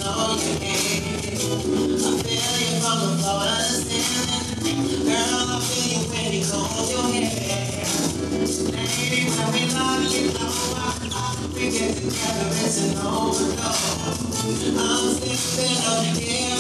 know you can. I feel you from the floor to the ceiling. Girl, I feel you when you comb your hair. Lady, when we love you know we get together, it's an overdose. I'm sleeping up here